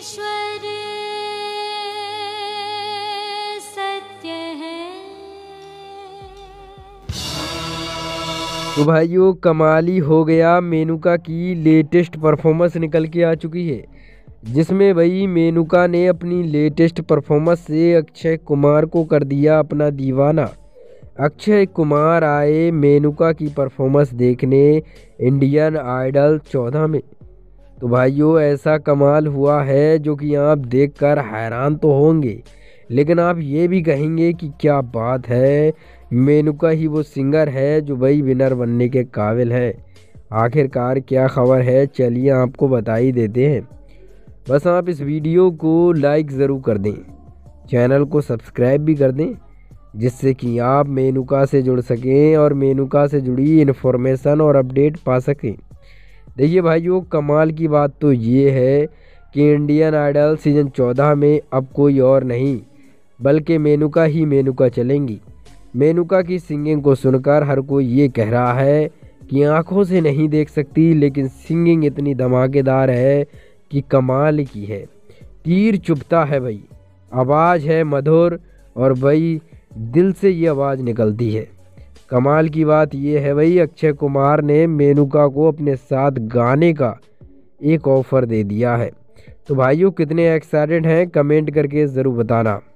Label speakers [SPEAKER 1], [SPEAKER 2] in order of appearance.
[SPEAKER 1] ईश्वर सत्य है।
[SPEAKER 2] तो भाइयों कमाल ही हो गया, मेनका की लेटेस्ट परफॉर्मेंस निकल के आ चुकी है, जिसमें भाई मेनका ने अपनी लेटेस्ट परफॉर्मेंस से अक्षय कुमार को कर दिया अपना दीवाना। अक्षय कुमार आए मेनका की परफॉर्मेंस देखने इंडियन आइडल 14 में। तो भाइयों ऐसा कमाल हुआ है जो कि आप देखकर हैरान तो होंगे, लेकिन आप ये भी कहेंगे कि क्या बात है, मेनका ही वो सिंगर है जो भाई विनर बनने के काबिल है। आखिरकार क्या खबर है, चलिए आपको बता ही देते हैं। बस आप इस वीडियो को लाइक ज़रूर कर दें, चैनल को सब्सक्राइब भी कर दें, जिससे कि आप मेनका से जुड़ सकें और मेनका से जुड़ी इन्फॉर्मेशन और अपडेट पा सकें। देखिए भाइयों कमाल की बात तो ये है कि इंडियन आइडल सीज़न 14 में अब कोई और नहीं बल्कि मेनका ही मेनका चलेंगी। मेनका की सिंगिंग को सुनकर हर कोई ये कह रहा है कि आंखों से नहीं देख सकती, लेकिन सिंगिंग इतनी धमाकेदार है कि कमाल की है। तीर चुभता है भाई, आवाज़ है मधुर और भाई दिल से ये आवाज़ निकलती है। कमाल की बात ये है भाई, अक्षय कुमार ने मेनका को अपने साथ गाने का एक ऑफ़र दे दिया है। तो भाइयों कितने एक्साइटेड हैं कमेंट करके ज़रूर बताना।